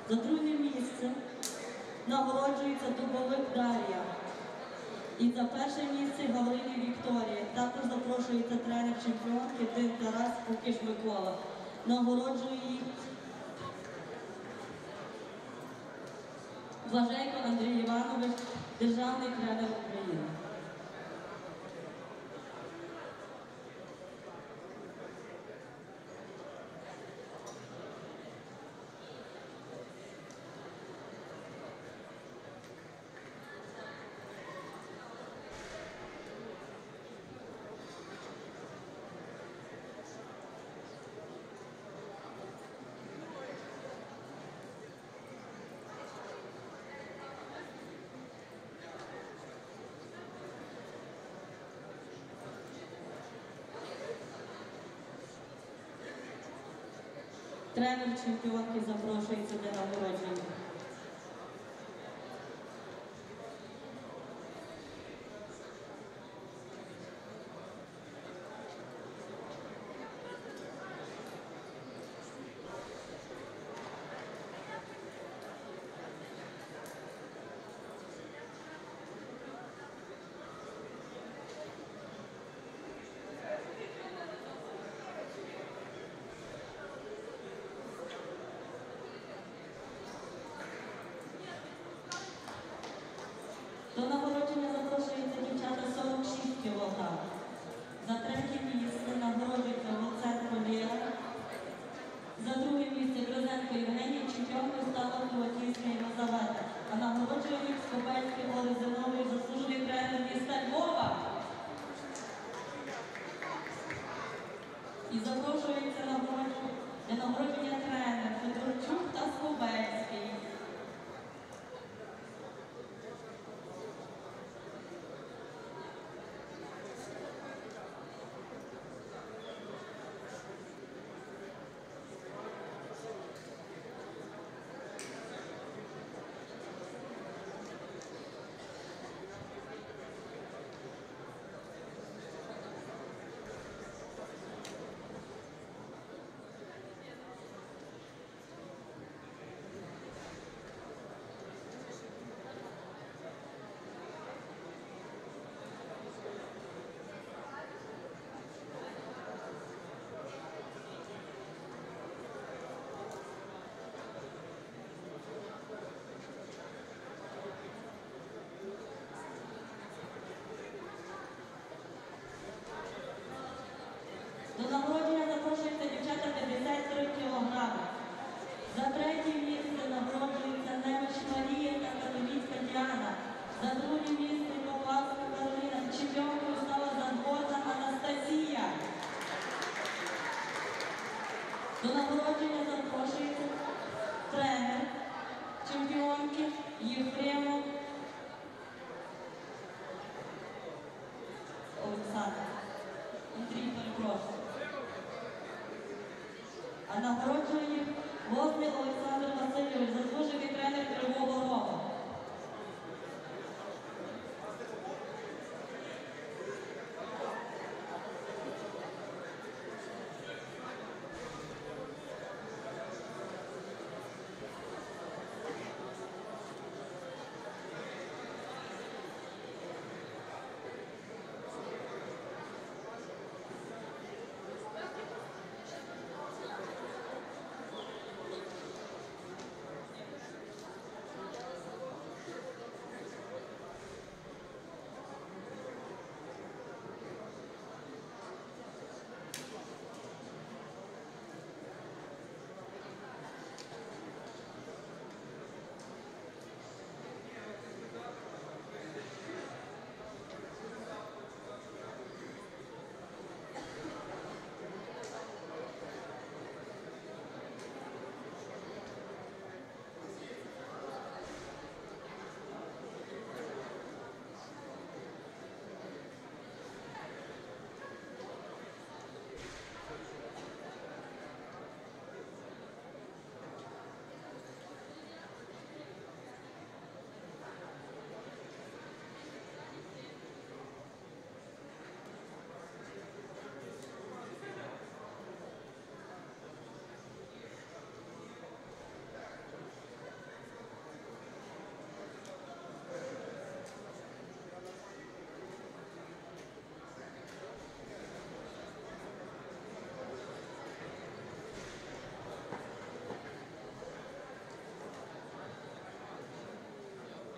За друге місце нагороджується Дубовик Дар'я. І за перше місце Гавриля Вікторія. Також запрошується тренер чемпіонки Дин Тарас Кукиш Микола. Нагороджує їх Блажейко Андрій Іванович, державний тренер України. Тренер чемпіонки запрошується до нагородження. До нагородження запрошуються дівчата 46 кг. За третє місце нагороджується Луценко Лєра. За друге місце Грозенко Євгенія, чемпіонкою стала Кулаківська Єлизавета. А нагороджує їх Скобельський Олег Зинович, заслужений тренер міста Львова. І запрошується для нагородження тренер Федорчук та Скобельський.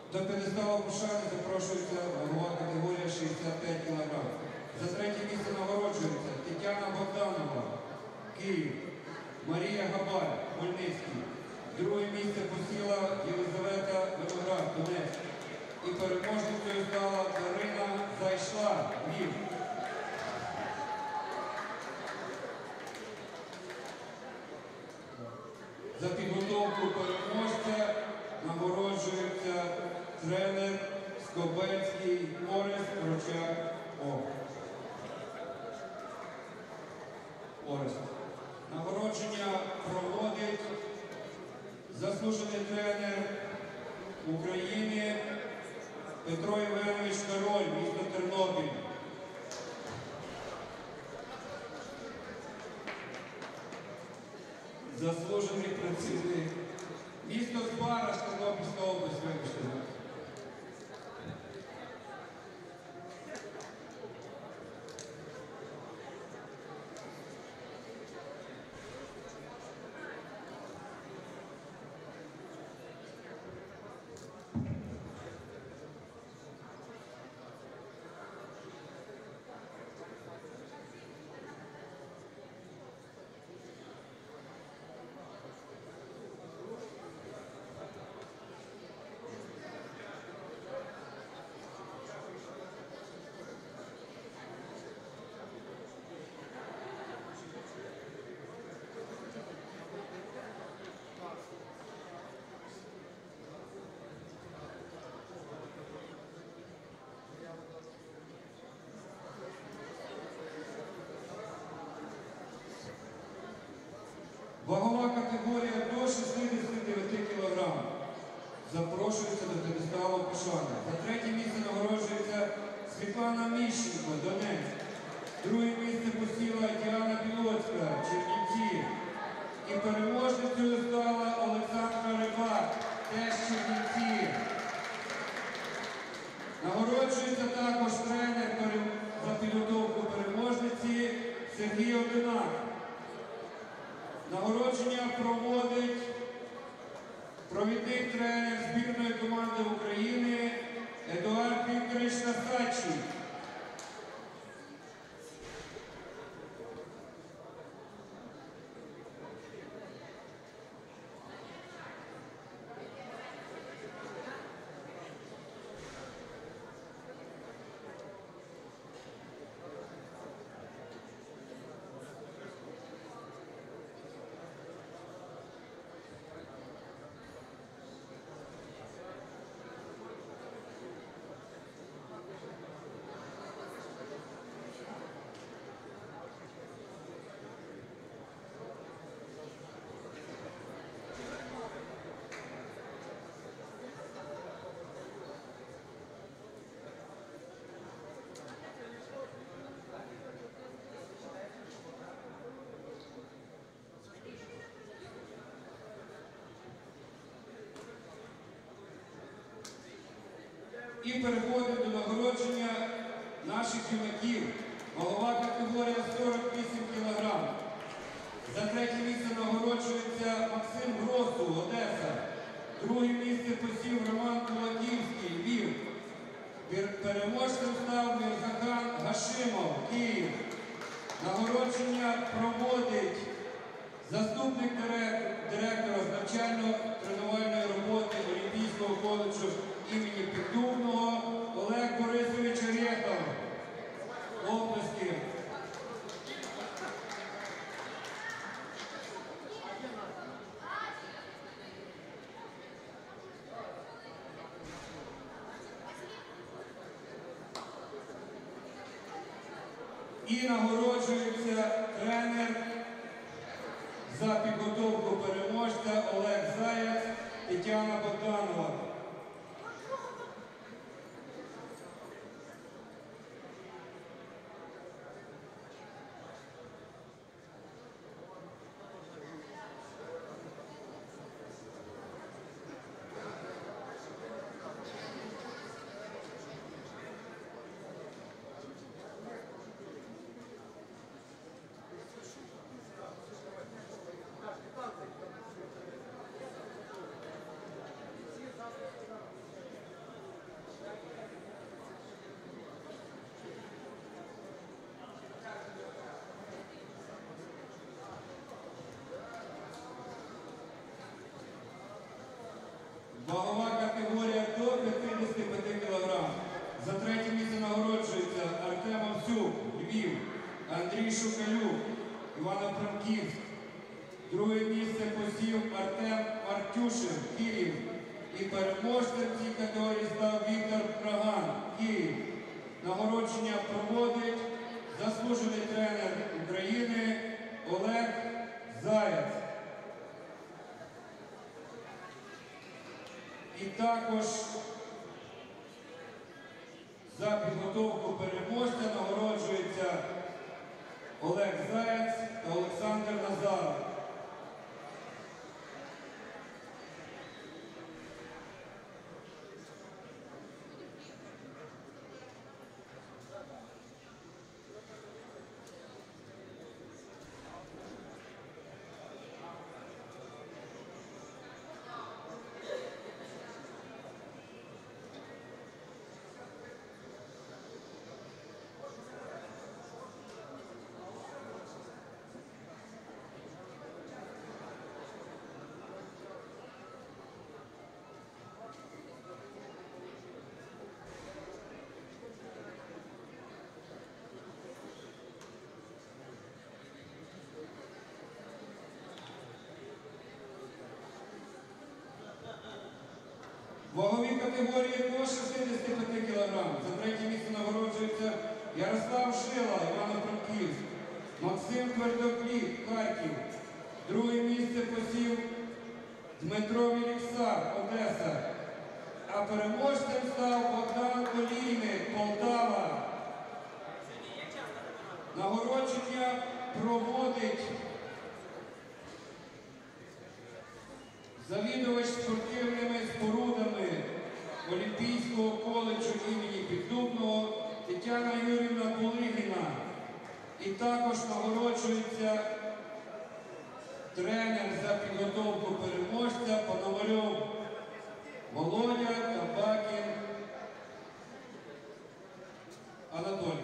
До п'єдесталу пошани запрошується вагова категорія 65 кг. За третє місце нагороджується Тетяна Богданова, Київ, Марія Габаль, Хмельницький. Друге місце посіла Єлизавета Виноград, Донецьк. І переможницею стала Дарина Зайшла, Львів. За підготовку переможця нагороджується тренер Скобельський Орест Рочак Орест. Нагородження проводить заслужений тренер України Петро Євгенович Король, місто Тернопіль. Заслужений працівник. Місто Збараж, Тернопільська область, вибачте. Вагова категорія до 69 кг. Запрошується до п'єдесталу пошани. За третє місце нагороджується Світлана Міщенко, Донецьк. Друге місце посіла Діана Білоцька, Чернівці. І переможницею стала Олександра Рибак, теж Чернівці. Нагороджується також тренер за підготовку переможниці Сергій Одинак. Нагородження проводить провідний тренер збірної команди України Едуард Вікторович Насадчий. І переходимо до нагородження наших юнаків. Вагова категорія 48 кг. За третє місце нагороджується Максим Гросу, Одеса. Друге місце посів Роман Кулаківський, Львів. Переможцем став Мірзахан Гашимов, Київ. Нагородження проводить заступник директора з навчально-тренувальної роботи Олімпійського коледжу імені Піддубного Олег Борисович Орєхов. Оплески. І нагороджується тренер за підготовку переможця Олег Заяць, Тетяна Богданова. Вагова категорія до 55 кг. За третє місце нагороджується Артем Овсюк, Львів, Андрій Шукалюк, Івано-Франківськ. Друге місце посів Артем Мартюшин, Київ. І переможцем в цій категорії став Віктор Праган, Київ. Нагородження проводить заслужений тренер України Олег Заяць. І також за підготовку переможця нагороджується Олег Заяць та Олександр Назаров. Вагові категорії до 65 кг. За третє місце нагороджується Ярослав Шила, Івано-Франківськ, Максим Твердоклік, Харків. Друге місце посів Дмитро Віліксар, Одеса. А переможцем став Богдан Олійник, Полтава. Нагородження проводить завідувач спортивними спорудами Олімпійського коледжу імені Піддубного Тетяна Юрівна Булигіна. І також нагороджується тренер за підготовку переможця Пономарьов Володя Табакін Анатолій.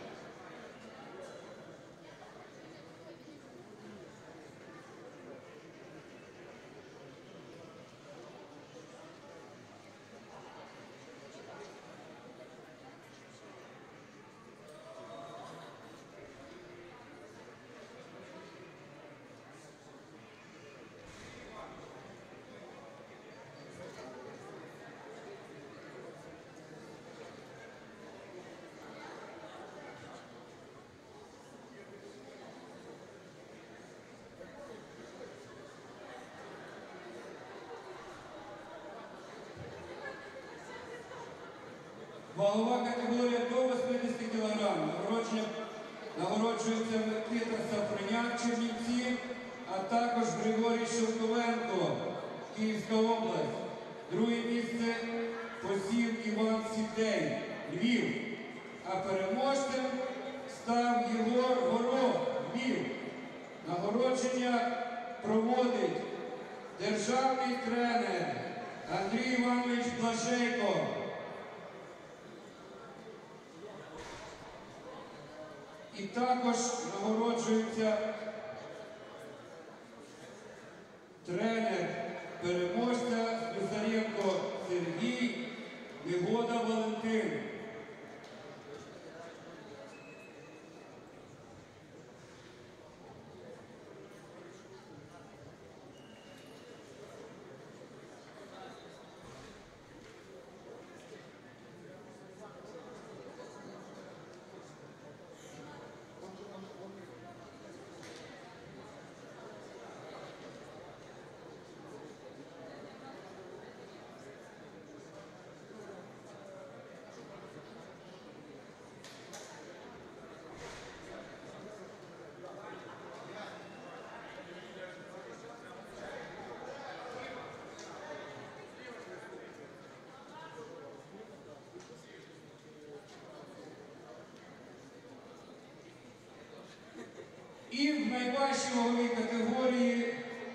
Вагова категорія до 80 кг. Нагороджується Микита Сафроняк, Чернівці, а також Григорій Шовковенко, Київська область. Друге місце посів Іван Сідей, Львів. А переможцем став Єгор Горох, Львів. Нагородження проводить державний тренер Андрій Іванович Блажейко. І також нагороджується тренер переможця Слюсаренко Сергій, Негода Валентин. І в найважчій ваговій категорії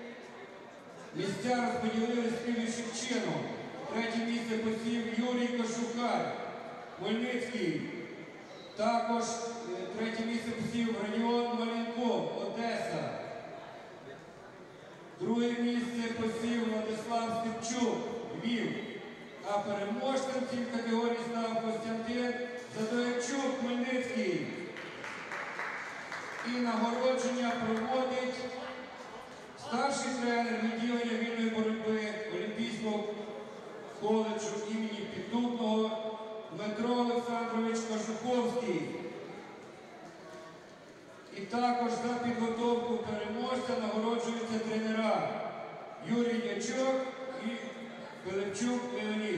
місця розподілили слідуючим чином. Третє місце посів Юрій Кошукар, Хмельницький. Також третє місце посів Радіон Маленков, Одеса. Друге місце посів Владислав Степчук, Львів. А переможцем в цій категорії став Костянтин Задоячук, Хмельницький. І нагородження проводить старший тренер відділення вільної боротьби Олімпійського коледжу імені Піддубного Дмитро Олександрович Кожуховський. І також за підготовку переможця нагороджуються тренера Юрій Дячок і Пилипчук Леонід.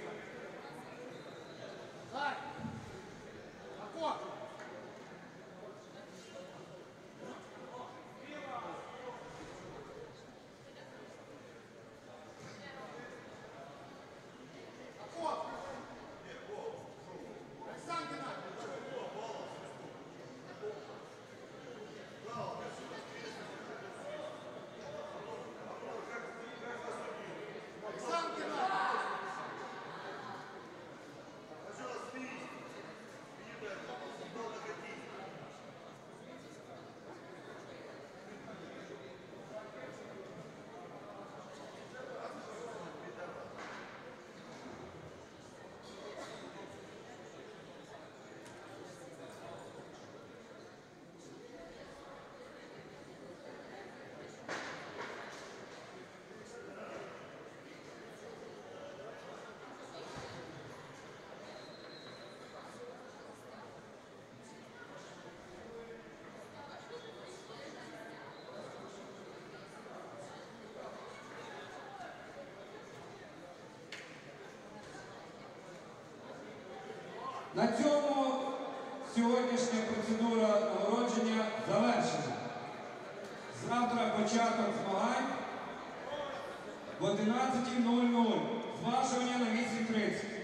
На цьому сьогоднішня процедура нагородження завершена. Завтра початок змагань в 11:00. Зважування на 8:30.